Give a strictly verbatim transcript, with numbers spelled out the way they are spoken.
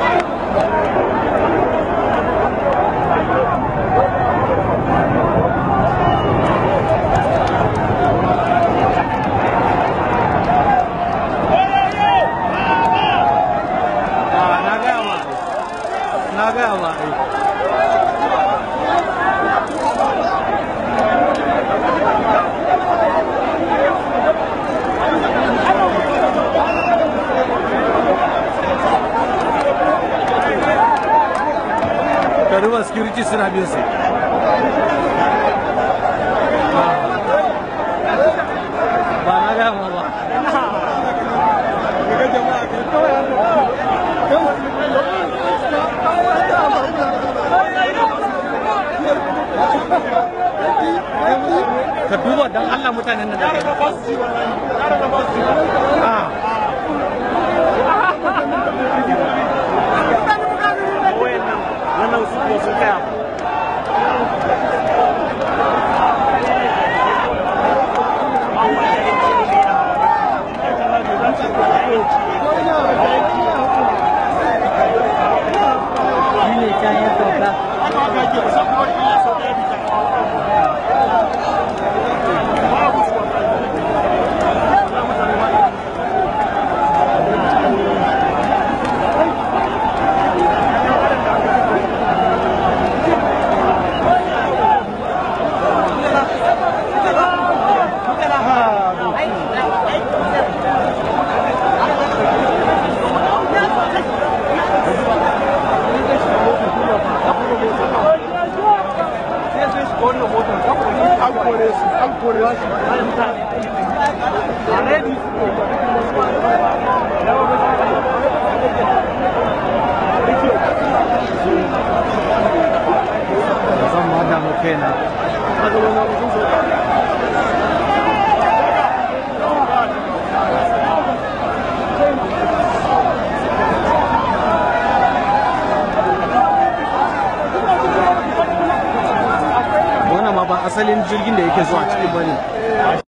na gaya ma ai karuwa security suna bin su ba na gaya ma ba ka duba don Allah mutanen nan da kai ah wannan su ko sun kaya shine can ya sauka zan ma damu kaina wannan ma ba asalin jirgin da yake zuwa cikin bane